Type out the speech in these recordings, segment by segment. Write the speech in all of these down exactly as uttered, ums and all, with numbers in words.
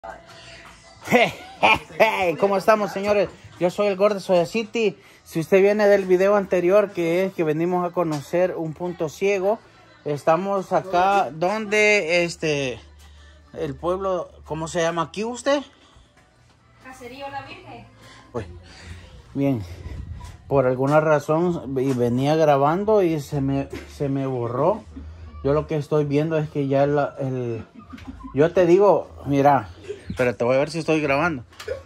Hey, hey, hey. ¿Cómo estamos, señores? Yo soy el Gordo Soya City. Si usted viene del video anterior, que es que venimos a conocer un punto ciego, estamos acá donde este el pueblo, ¿cómo se llama aquí usted? Caserío La Virgen. Pues, bien, por alguna razón y venía grabando y se me, se me borró. Yo lo que estoy viendo es que ya la, el... Yo te digo, mira, pero te voy a ver si estoy grabando.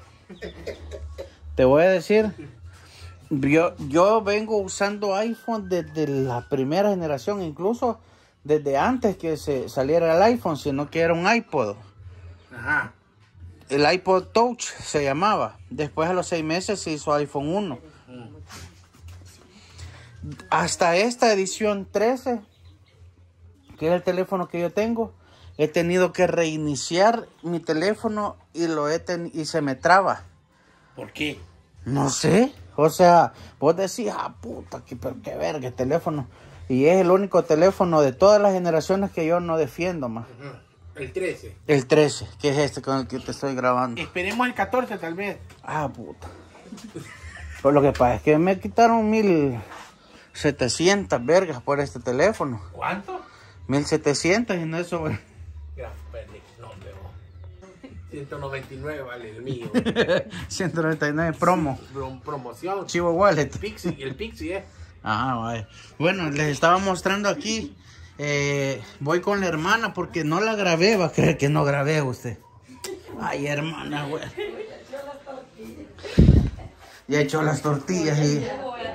Te voy a decir, yo, yo vengo usando iPhone desde la primera generación, incluso desde antes que se saliera el iPhone, sino que era un iPod. Ajá. El iPod Touch se llamaba. Después a los seis meses se hizo iPhone uno. Hasta esta edición trece, que es el teléfono que yo tengo, he tenido que reiniciar mi teléfono y lo he ten y se me traba. ¿Por qué? No sé. O sea, vos decís, ah, puta, que, pero qué verga el teléfono. Y es el único teléfono de todas las generaciones que yo no defiendo más. Ajá. El trece. El trece, que es este con el que te estoy grabando. Esperemos el catorce tal vez. Ah, puta. Pues lo que pasa es que me quitaron mil setecientas vergas por este teléfono. ¿Cuánto? Mil setecientas y no eso, güey. Gran pendejo. No, pero ciento noventa y nueve vale el mío. ciento noventa y nueve promo. Prom- promoción. Chivo Wallet. Pixie, el Pixie, eh. Ah, vaya. Bueno, les estaba mostrando aquí. Eh, voy con la hermana porque no la grabé. Va a creer que no grabé usted. Ay, hermana, güey. Ya echó las tortillas y...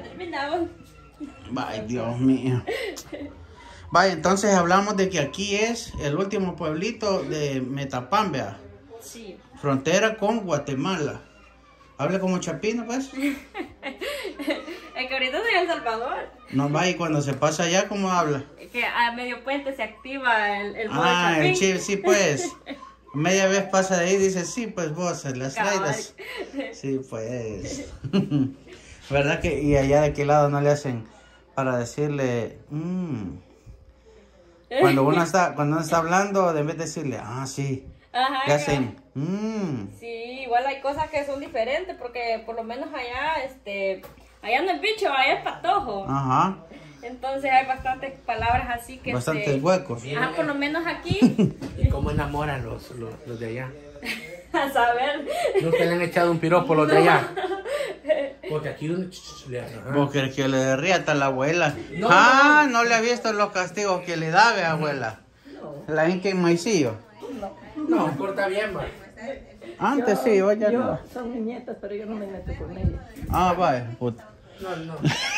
Ay, Dios mío. Vaya, entonces hablamos de que aquí es el último pueblito de Metapán, vea. Sí. Frontera con Guatemala. Habla como chapino, pues. Es que ahorita soy El Salvador. No, vaya, y cuando se pasa allá, ¿cómo habla? Que a medio puente se activa el, el modo Ah, el chapín. chip, sí, pues. Media vez pasa de ahí y dice, sí, pues vos, las Cabal. raidas. Sí, pues. ¿Verdad que? Y allá de qué lado no le hacen para decirle, mmm. Cuando uno está, cuando uno está hablando, en vez de decirle, ah, sí, Ajá, le hacen, mmm. Sí, igual hay cosas que son diferentes porque por lo menos allá, este, allá no es bicho, allá es patojo. Ajá. Entonces hay bastantes palabras así que Bastantes se... huecos. Ajá, por lo menos aquí, ¿Y cómo enamoran los, los, los de allá? a saber. Nunca le han echado un piropo los de allá. Porque aquí uno le hace. Ajá. ¿Vos querés que le derriata a la abuela? No, ah, no. no le ha visto los castigos que le da, ve, abuela. La inca en maicillo. No, corta bien, va. Antes sí, yo ya Yo, no. son mis nietas, pero yo no me meto con ellas. Ah, vaya, puta. No, no.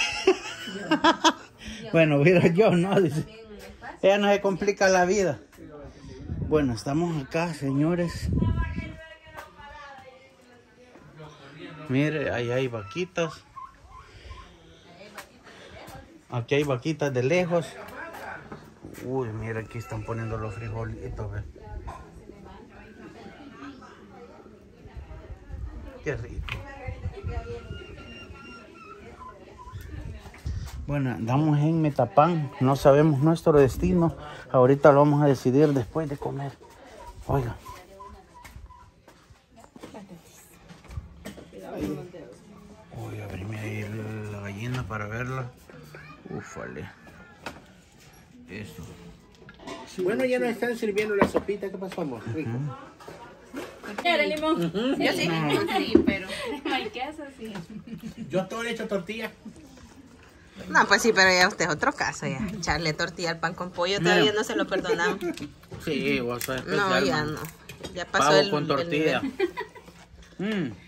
Bueno, mira yo, ¿no? Dice. Ella no se complica la vida. Bueno, estamos acá, señores. Mire, ahí hay vaquitas. Aquí hay vaquitas de lejos. Uy, mira, aquí están poniendo los frijolitos, ve. Qué rico. Bueno, andamos en Metapán, no sabemos nuestro destino. Ahorita lo vamos a decidir después de comer. Oiga. Uy, abrime ahí la gallina para verla. Ufale. Eso. Bueno, ya nos están sirviendo la sopita. ¿Qué pasó, amor? Rico. ¿Quiere limón? Yo sí, sí, pero No hay queso, sí. Yo todo le he hecho tortilla. no, pues sí, pero ya usted es otro caso ya. Echarle tortilla al pan con pollo todavía Mira. no se lo perdonamos. Sí, vos sos especial. No, ya man. no. Ya pasó Pavo el con el tortilla. nivel. Mm.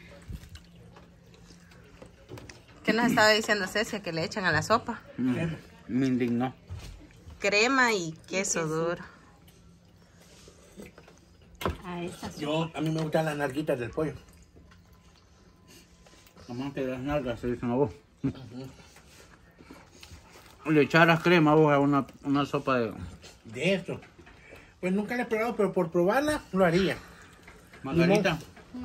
¿Qué nos estaba diciendo Cecia que le echan a la sopa? Mm. Me indignó. Crema y queso duro. A estas. Yo, a mí me gustan las narguitas del pollo. Nomás que las nalgas se dicen a vos. Le echaras crema vos a una, una sopa de De esto. Pues nunca la he probado, pero por probarla lo haría. margarita.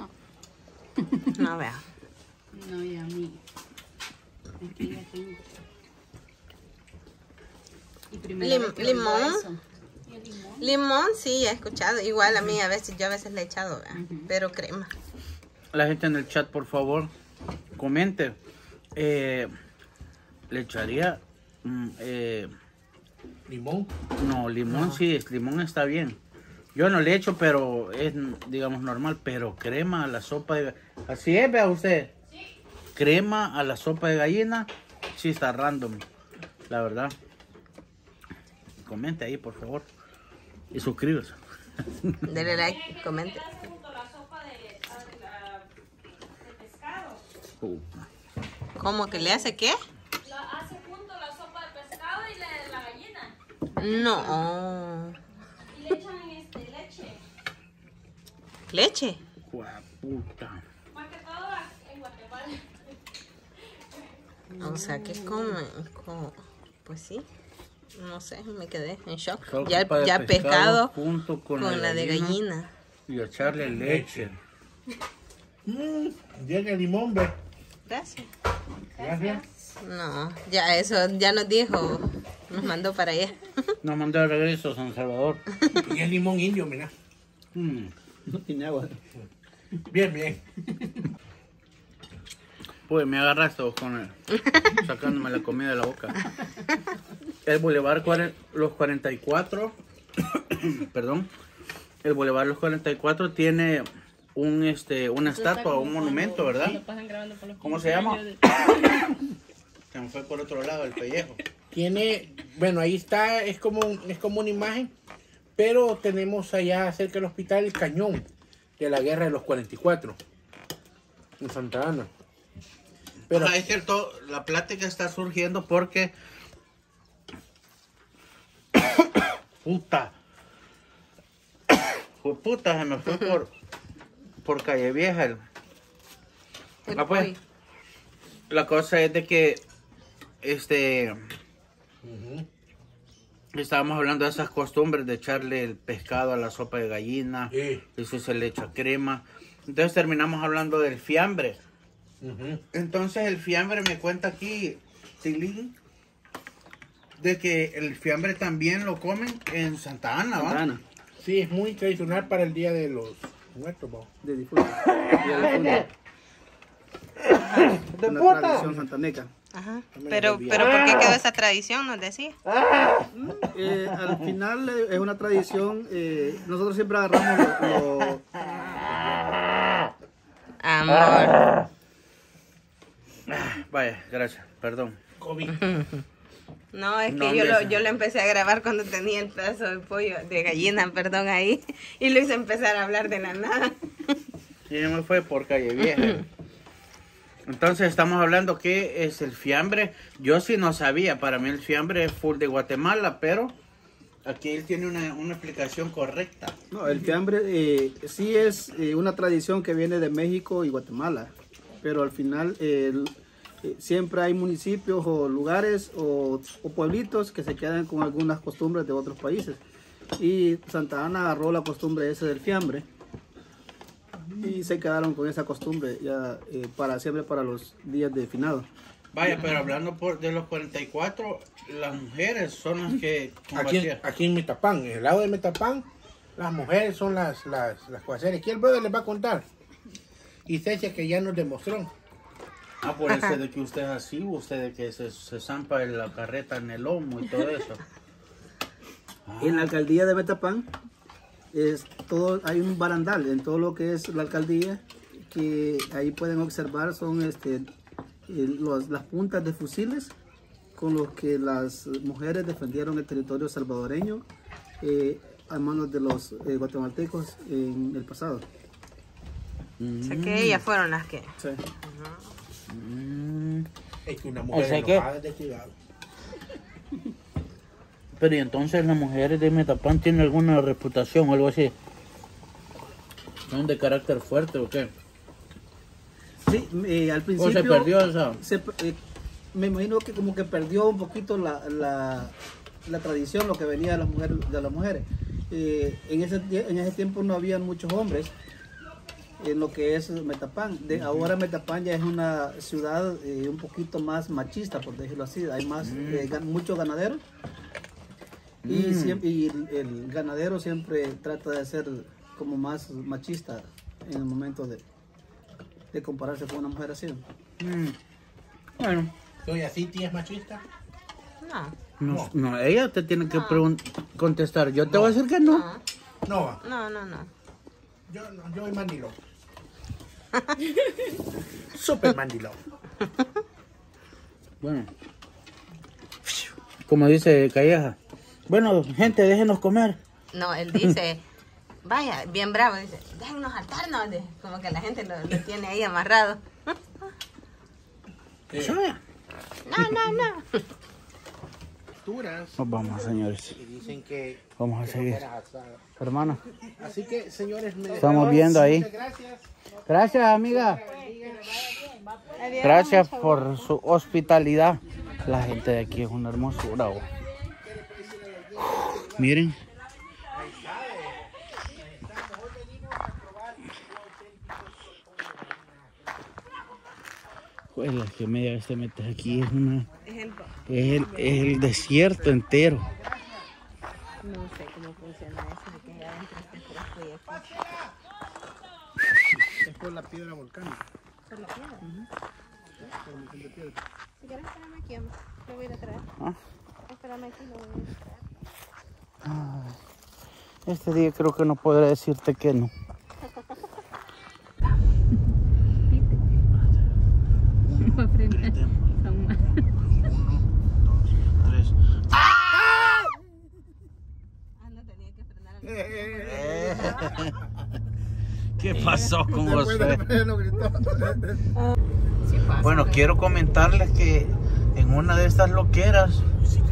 No vea. No, ya a mí. Aquí ya tengo. Y primero Lim- le quedó limón. eso. Y Limón, sí, he escuchado. Igual a mí a veces, yo a veces le he echado, ¿verdad? Pero crema. La gente en el chat, por favor, comente. Eh, ¿Le echaría mm, eh, Limón. no, limón? Sí, es- limón está bien. Yo no le echo, pero es, digamos, normal. Pero crema a la sopa de... Así es, vea usted. Crema a la sopa de gallina, sí está random, la verdad. Comente ahí, por favor. Y suscríbase. Dele like, comente. ¿Qué hace junto a la sopa de, de, la- de pescado? Uh, ¿Cómo que le hace qué? La hace junto la sopa de pescado y la de la gallina. No. Y le echan este, leche. ¿Leche? Juaputa. Más que todo en Guatemala. O sea, que comen. co- Pues sí. No sé, me quedé en shock. Sopa Ya, de ya pescado junto con, con la de gallina. Y echarle leche. Mmm, llega el limón, ve. Gracias. Gracias. No, ya eso ya nos dijo. Nos mandó para allá. Nos mandó de regreso a San Salvador. Y el limón indio, mira. Mm. No tiene agua. Bien, bien. Pues me agarraste vos con el, sacándome la comida de la boca. El Boulevard cuare- Los cuarenta y cuatro, perdón, el Boulevard Los cuarenta y cuatro tiene un este una estatua, un monumento, ¿verdad? ¿Cómo se llama? Se me fue por otro lado el pellejo. Tiene, bueno, ahí está, es como, un- es como una imagen, pero tenemos allá cerca del hospital el cañón de la guerra de los cuarenta y cuatro, en Santa Ana. Pero es cierto, la plática está surgiendo porque puta, Fue puta, se me fue por por Calle Vieja. el- El Ah, pues, pollo. la cosa es de que este Ujú. estábamos hablando de esas costumbres de echarle el pescado a la sopa de gallina, Sí. eso se le echa crema. Entonces terminamos hablando del fiambre. Ujú. Entonces el fiambre me cuenta aquí, Tilín, de que el fiambre también lo comen en Santa Ana, ¿va? Ana, Sí, es muy tradicional para el Día de los Muertos, ¿no? de difunto. Día de difunto. ¡De Una puta! tradición santaneca. Ajá. No me Pero, olvidé. pero ¿por qué quedó esa tradición? Nos decía. Eh, al final eh, es una tradición, eh, nosotros siempre agarramos lo, lo- Amor. Vaya, gracias, perdón. COVID. No, es que No, yo, hombre, lo, sí. yo lo empecé a grabar cuando tenía el pedazo de pollo, de gallina, perdón, ahí. Y lo hice empezar a hablar de la nada. Y me fue por Calle Vieja. Entonces estamos hablando que es el fiambre. Yo sí no sabía, para mí el fiambre es full de Guatemala, pero aquí él tiene una, una explicación correcta. no, el fiambre eh, sí es eh, una tradición que viene de México y Guatemala, pero al final eh, el- eh, siempre hay municipios o lugares o, o pueblitos que se quedan con algunas costumbres de otros países. Y Santa Ana agarró la costumbre esa del fiambre y se quedaron con esa costumbre ya eh, para siempre para los días de finado. Vaya, pero hablando por, de los cuarenta y cuatro, las mujeres son las que Aquí, combatían. aquí en Metapán, en el lado de Metapán, las mujeres son las, las, las cuaceras. Aquí el brother les va a contar. Y Cecia que ya nos demostró. Ah, por eso de que usted es así, usted de que se, se zampa en la carreta en el lomo y todo eso. En la alcaldía de Metapán es todo, hay un barandal en todo lo que es la alcaldía que ahí pueden observar son este eh, los- las puntas de fusiles con los que las mujeres defendieron el territorio salvadoreño eh, a manos de los eh, guatemaltecos en el pasado. O sea que ellas fueron las que... Sí. Mm, Es que una O mujer sea que- enojada es de cuidado. pero y entonces las mujeres de Metapán tienen alguna reputación o algo así. ¿Son de carácter fuerte o qué? Sí, eh, al ¿O principio se perdió esa? se, eh, me imagino que como que perdió un poquito la, la, la tradición, lo que venía de las mujeres. De las mujeres. Eh, en, ese, tie- en ese tiempo no había muchos hombres en lo que es Metapán. De, ahora Metapán ya es una ciudad eh, un poquito más machista, por decirlo así. Hay más, eh, gan- muchos ganaderos. Y, Mm. siempre, y el, el ganadero siempre trata de ser como más machista en el momento de, de compararse con una mujer así. Mm. Bueno, ¿Doña City es machista? No, no, no, ella te tiene que pregun- contestar. Yo te voy a decir que no. no, No, no, no, no. yo, no, yo soy mandilón. Super mandilón. Bueno, como dice Calleja. Bueno, gente, déjenos comer. No, él dice, vaya, bien bravo, dice, déjennos hartarnos, de- como que la gente lo, lo tiene ahí amarrado. ¿Sabe? No, no, no. Duras. Nos vamos, señores. Y dicen que... Vamos a que seguir. no fuera asada. Hermano, Así que, señores, me estamos viendo ahí. muchas gracias. Gracias, amiga. Gracias por su hospitalidad. La gente de aquí es una hermosura. Oh. Miren. Pues la que media vez te metes aquí es una Es el, es el, es el desierto entero. no sé cómo funciona eso, de que allá adentro esté fresco y aquí. Es por la piedra volcánica. ¿Por la piedra? Si quieres, espérame aquí, amor. Lo voy a ir a traer. Ah. Espérame aquí, lo voy a ir a traer. Ay, este día creo que no podré decirte que no. Ah, no tenía que frenar. ¿Qué pasó con Josué? Sí pasa, Bueno, pero- quiero comentarles que en una de estas loqueras,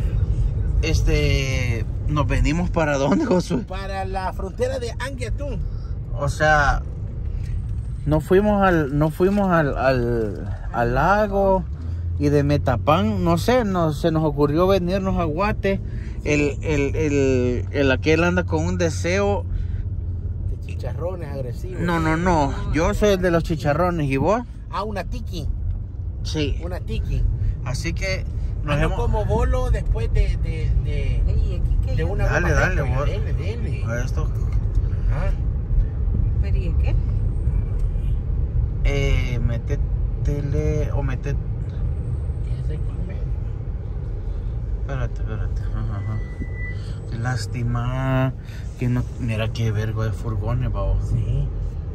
este, nos venimos para dónde, Josué. Para la frontera de Anguiatún. O sea, no fuimos al, no fuimos al, al, al lago y de Metapán, no sé, no, se nos ocurrió venirnos a Guate. El, el, el, el aquel anda con un deseo. De chicharrones agresivos. No, no, no. Yo soy el de los chicharrones. ¿Y vos? Ah, una tiki. Sí. Una tiki. Así que nos Ando hemos. como bolo después de, de, de, Ey, aquí que de yo- una Dale, goma dale, récord. vos. Dele, dele. A esto. Ah, Pero ¿y qué? Eh, métetele. O mete. ese come. Espérate, espérate. Ajá, ajá. Qué lástima. Que no. Mira qué vergo de furgones, babo. Sí.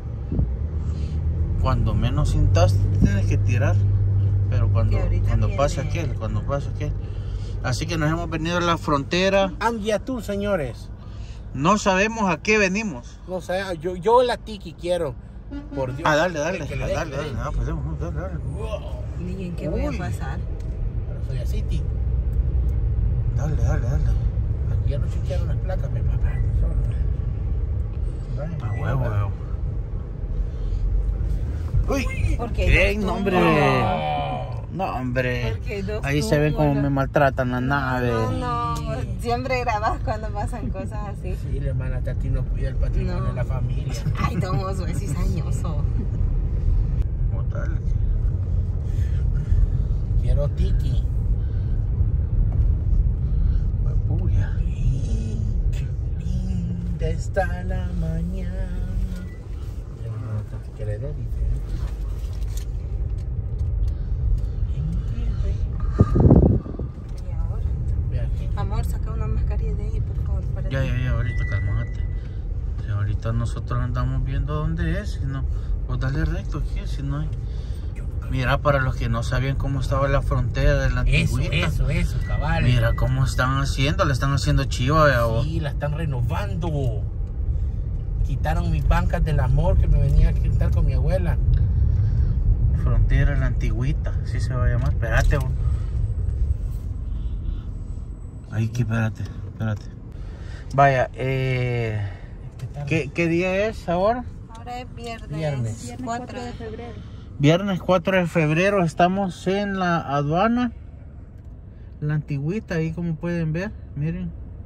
Cuando menos sintas, tienes que tirar. Pero cuando, Que ahorita cuando viene- pase aquel, cuando pase aquel. Así que nos hemos venido a la frontera. Anguiatún, señores. No sabemos a qué venimos. No sé, yo, yo la tiki quiero. Por Dios. Ah, dale, dale. Que le Dale, dé, dale, que le dé. Ah, pues, vamos, dale, dale. Wow. ¿Y en qué voy Uy. a pasar? Pero soy así, ti. Dale, dale, dale. Aquí ya no chequearon las placas, mi papá. A huevo, huevo. Uy. Porque hay ¡Ey, dos no, hombre! Oh. No, hombre. Porque hay dos Ahí se ve tumbos, cómo ¿no? me maltratan la nave. No, no, siempre grabas cuando pasan cosas así. Sí, la hermana Tati no cuida el patrimonio No. de la familia. Ay, Don Josué, cizañoso. Oh, dale. Quiero tiki. Pues, puya. Qué linda está la mañana. La hermana Tati quiere de diferente. ¿Y ahora? Ve aquí. Amor, saca una mascarilla de ahí, por favor. Para Ya, ya, ya, ahorita calmate. Si ahorita nosotros andamos viendo dónde es, si no, pues dale recto aquí, si no hay. Mira, para los que no sabían cómo estaba la frontera de la Eso, antigüita. eso, eso, cabal. Mira cómo están haciendo, le están haciendo chiva, vea vos. Sí, la están renovando. Quitaron mis bancas del amor que me venía a quitar con mi abuela. Frontera de la antigüita, así se va a llamar. Espérate, vos. Ay, que espérate, espérate. Vaya, eh, ¿qué, ¿qué día es ahora? Ahora es viernes, Viernes. cuatro de febrero. Viernes cuatro de febrero, estamos en la aduana, la antigüita, ahí como pueden ver, miren.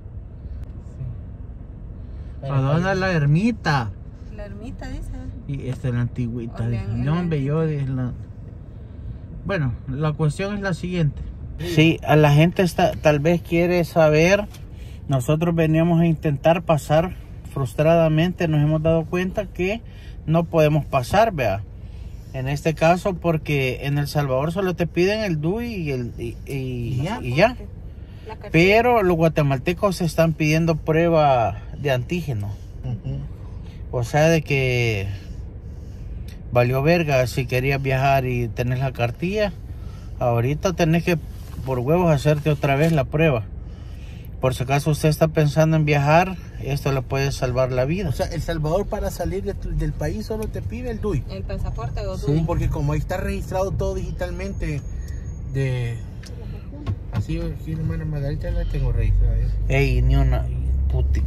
Aduana La Ermita. La ermita dice. Y esta es la antigüita. Oigan, dice. en No, la hombre, yo es la... Bueno, la cuestión es la siguiente. Sí, a la gente está, tal vez quiere saber nosotros veníamos a intentar pasar frustradamente, nos hemos dado cuenta que no podemos pasar, vea. En este caso, porque en El Salvador solo te piden el D U I y, el, y, y, ¿Y ya? y ya. Pero los guatemaltecos se están pidiendo prueba de antígeno. Ujú. O sea, de que valió verga si querías viajar y tenés la cartilla. Ahorita tenés que por huevos hacerte otra vez la prueba. Por si acaso usted está pensando en viajar, esto le puede salvar la vida. O sea, El Salvador para salir de tu- del país solo te pide el D U I. El pasaporte o Sí. D U I. Porque como ahí está registrado todo digitalmente de... Así, aquí hermana Margarita la tengo registrada. ¿eh? Ey, ni una puti.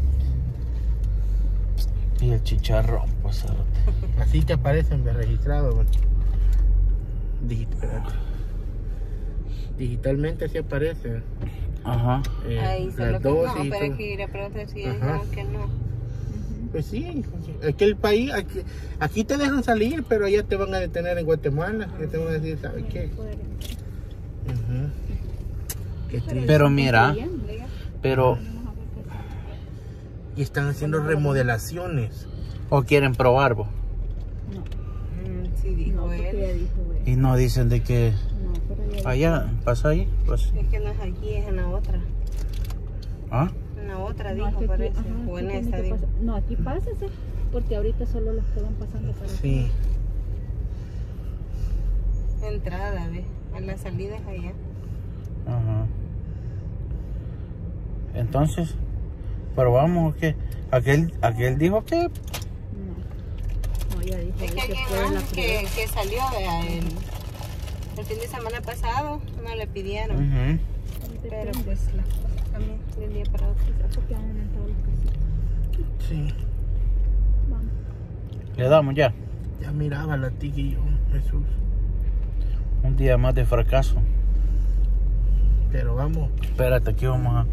Y el chicharrón, pues. Así te aparecen de registrado. Bueno. Digi- espérate. Digitalmente así aparece. Ajá. eh, Ahí se las lo dosis no, y pero todo. aquí le preguntan si es Ajá. no, que no. Pues sí, es que el país, aquí, aquí te dejan salir, pero allá te van a detener en Guatemala. Ya te van a decir, ¿sabes qué? Ujú. Qué triste. Pero mira, pero Y están haciendo remodelaciones. o quieren probar, vos. Mm, sí, dijo él. Y no dicen de que allá, pasa ahí, pues. Es que no es aquí, es en la otra. ¿Ah? En la otra, No, dijo, es que aquí- parece. ajá, O aquí en tiene esta, que dijo. pasar- No, aquí pásese, porque ahorita solo los que van pasando para acá. Sí. Entrada, ve. A la salida es allá. Ajá. Entonces, pero vamos, que aquel, aquel dijo que No, no, ya dijo, Es que dice, alguien fue la más que, prueba. que salió, vea, el, el fin de semana pasado, no le pidieron. ujú. Pero Depende, pues las cosas cambian de un día para otro. quizás porque han aumentado los casos. Sí. Vamos. Le damos ya Ya miraba la tiki y yo, Jesús. un día más de fracaso. Pero vamos. Espérate, aquí vamos a...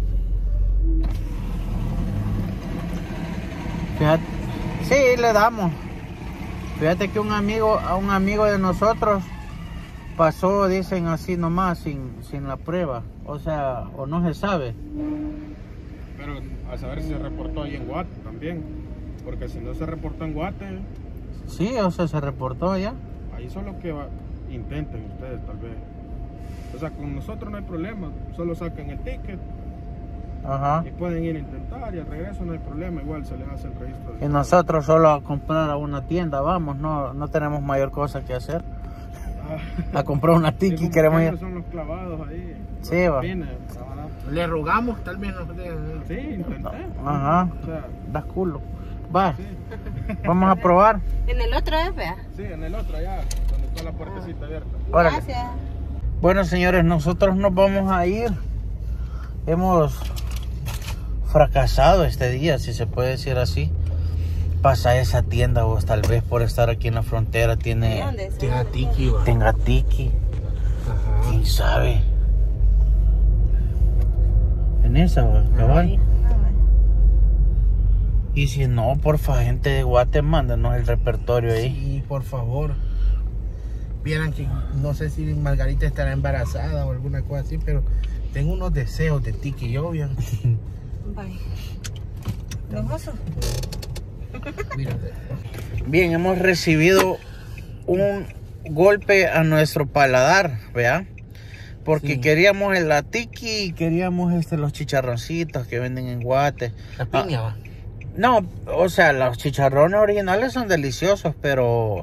Fíjate, sí, le damos. Fíjate que un amigo, a un amigo de nosotros pasó, dicen así nomás, sin, sin la prueba. O sea, o no se sabe. Pero a saber si se reportó ahí en Guate también. Porque si no se reportó en Guate, Sí, o sea, se reportó ya. ahí solo que va- intenten ustedes tal vez. O sea, con nosotros no hay problema. Solo saquen el ticket Ajá. y pueden ir a intentar y al regreso no hay problema. Igual se les hace el registro. Y nosotros solo a comprar a una tienda, vamos, no, no tenemos mayor cosa que hacer. Ah, A comprar una sí, tiki, como queremos siempre ir. son los clavados ahí. los Sí, va. pines, ah, Le rogamos, tal vez nos den. Sí, intenté. Ajá. O sea, Das culo. Va, sí. vamos a probar. En el otro es, vea. Sí, en el otro allá, donde está la puertecita abierta. Órale. Gracias. Bueno, señores, nosotros nos vamos a ir. Hemos fracasado este día, si se puede decir así. Pasa esa tienda vos, tal vez por estar aquí en la frontera tiene ¿Dónde es? Tiene tiki, va. tenga tiki, Ajá. quién sabe. En esa, va, cabal. Y si no, porfa, gente de Guate, mándanos el repertorio ahí. Sí, por favor. Vieran que no sé si Margarita estará embarazada o alguna cosa así, pero tengo unos deseos de tiki, obvio. Bye. ¿Los osos? Mírate. Bien, hemos recibido un golpe a nuestro paladar, ¿vea? Porque Sí. queríamos el tiki y queríamos este, los chicharroncitos que venden en Guate. La piña, va. No, o sea, los chicharrones originales son deliciosos, pero...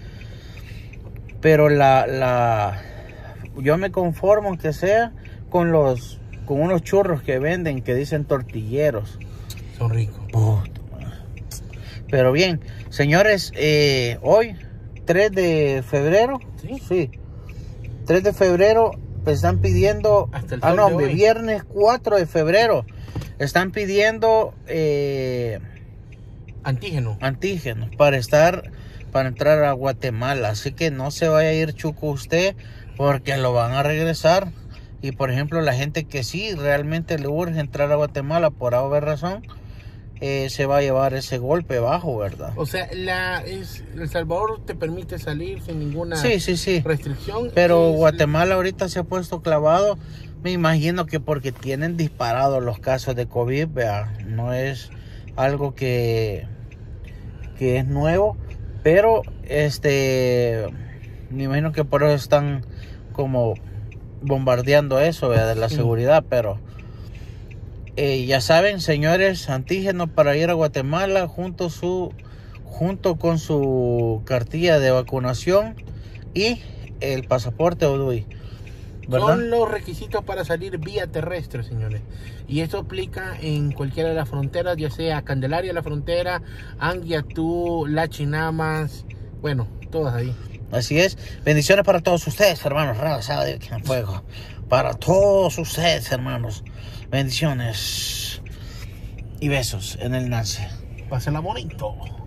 Pero la... la yo me conformo que sea con los... Con unos churros que venden que dicen tortilleros. Son ricos. Puta madre. Pero bien, señores, eh, hoy, tres de febrero, ¿Sí? sí, tres de febrero, pues están pidiendo, Hasta el ah sol no, de hombre, hoy. viernes cuatro de febrero, están pidiendo eh, Antígeno. antígenos para estar, para entrar a Guatemala, así que no se vaya a ir chuco usted, porque lo van a regresar. Y por ejemplo, la gente que sí realmente le urge entrar a Guatemala por alguna razón, eh, se va a llevar ese golpe bajo, ¿verdad? O sea, la, es, El Salvador te permite salir sin ninguna sí, sí, sí. restricción. Pero es, Guatemala ahorita se ha puesto clavado. Me imagino que porque tienen disparados los casos de COVID, vea, no es algo que, que es nuevo, pero este, me imagino que por eso están como bombardeando eso, vea, de la sí. seguridad, pero eh, ya saben, señores, antígenos para ir a Guatemala junto su junto con su cartilla de vacunación y el pasaporte O D U I. ¿verdad? Son los requisitos para salir vía terrestre, señores. Y esto aplica en cualquiera de las fronteras, ya sea Candelaria la frontera, Anguiatú, La Chinamas, bueno, todas ahí. Así es. Bendiciones para todos ustedes, hermanos. Raza de fuego. Para todos ustedes, hermanos. Bendiciones y besos en el Nance. Pásenla bonito.